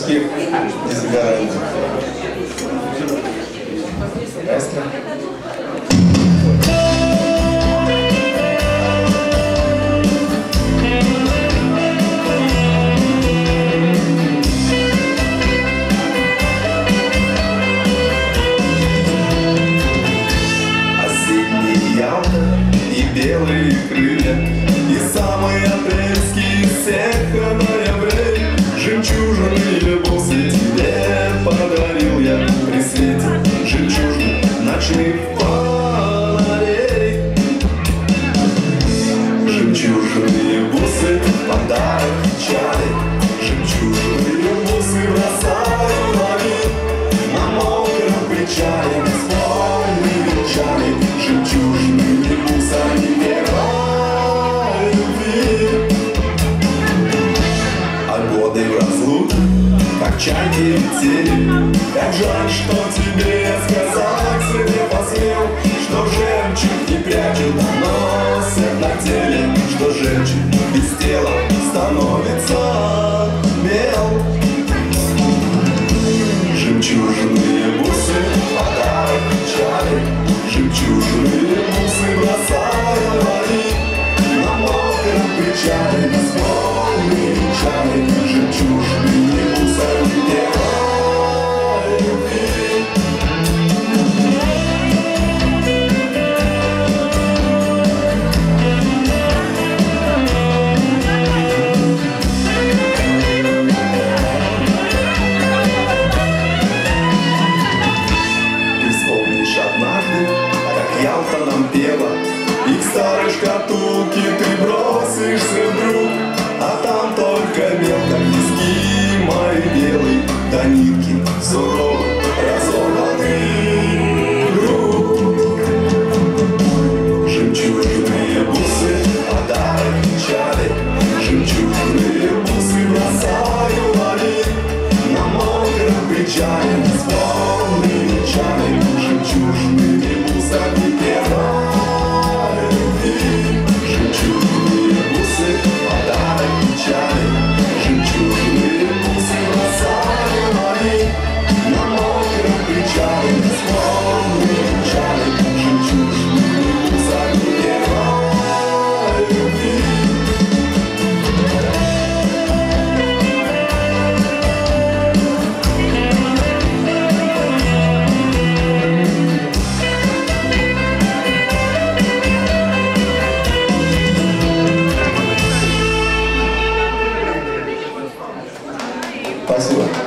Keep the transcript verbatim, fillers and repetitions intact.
успех не за горами. Маэстро. И белые крылья, и самые апрельские всех ноябрей. Жемчужины бусы тебе подарил я при свете жемчужных ночных фонарей. Жемчужные бусы подарок печали, жемчужные бусы бросаю лови на мокром причале, на склонной печали. Жемчужные бусами первой любви. А годы в разлуке, как чайки летели. Как жаль, что тебе я сказать не посмел, что жемчуг не прячут, а носят на теле, что жемчуг без тела становится бел. Жемчужные бусы подарок печали, жемчужные бусы бросаю лови на мокром причале, на склонной печали. Жемчужные бусы первой любви. Ты вспомнишь однажды, как Ялта нам пела, и к старой шкатулке ты бросишься вдруг, а там только мелко виски мои белый, до нитки суровый разорванный круг. Жемчужные бусы подарок печали, жемчужные бусы бросаю лови на мокром причале, на склонной печали. Жемчужными бусами первой любви. Жемчужные бусы подарок печали, жемчужные бусы бросаю лови на мокром причале, на склонной печали. Жемчужными бусами первой любви. Спасибо.